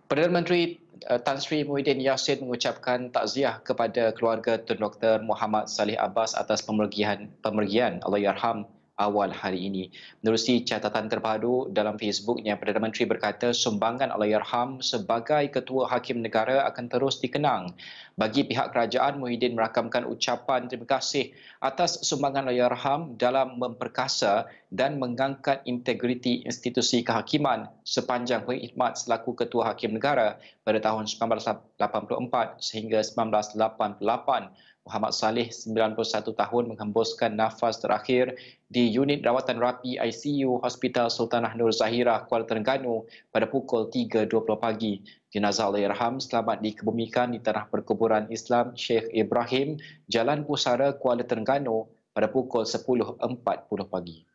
Perdana Menteri Tan Sri Muhyiddin Yassin mengucapkan takziah kepada keluarga Tun Dr. Mohamed Salleh atas pemergian Allahyarham awal hari ini. Menerusi catatan terbaru dalam Facebooknya, Perdana Menteri berkata sumbangan Allahyarham sebagai Ketua Hakim Negara akan terus dikenang. Bagi pihak kerajaan, Muhyiddin merakamkan ucapan terima kasih atas sumbangan Allahyarham dalam memperkasa dan mengangkat integriti institusi kehakiman sepanjang berkhidmat selaku Ketua Hakim Negara pada tahun 1984 sehingga 1988. Mohamed Salleh, 91 tahun, menghembuskan nafas terakhir di unit rawatan rapi ICU Hospital Sultanah Nur Zahirah, Kuala Terengganu pada pukul 3.20 pagi. Jenazah Allahyarham selamat dikebumikan di tanah perkuburan Islam Sheikh Ibrahim, Jalan Pusara, Kuala Terengganu pada pukul 10.40 pagi.